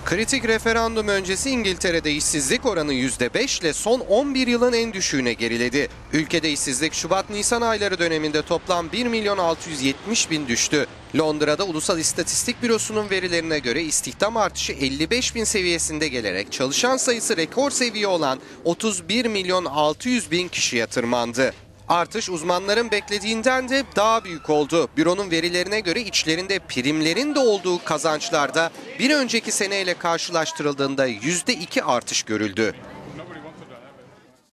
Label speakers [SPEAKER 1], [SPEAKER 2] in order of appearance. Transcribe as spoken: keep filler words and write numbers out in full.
[SPEAKER 1] Kritik referandum öncesi İngiltere'de işsizlik oranı yüzde beş ile son on bir yılın en düşüğüne geriledi. Ülkede işsizlik Şubat-Nisan ayları döneminde toplam bir milyon altı yüz yetmiş bin düştü. Londra'da Ulusal İstatistik Bürosu'nun verilerine göre istihdam artışı elli beş bin seviyesinde gelerek çalışan sayısı rekor seviye olan otuz bir milyon altı yüz bin kişiye tırmandı. Artış uzmanların beklediğinden de daha büyük oldu. Büronun verilerine göre içlerinde primlerin de olduğu kazançlarda bir önceki seneyle karşılaştırıldığında yüzde iki artış görüldü.